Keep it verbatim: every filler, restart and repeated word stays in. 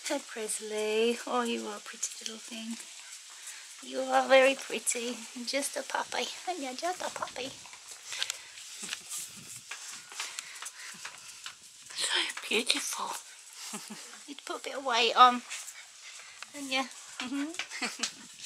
Hi Presley. Oh, you are a pretty little thing. You are very pretty. Just a puppy. And you're just a puppy. So beautiful. You'd put a bit of weight on. And yeah. Mm-hmm.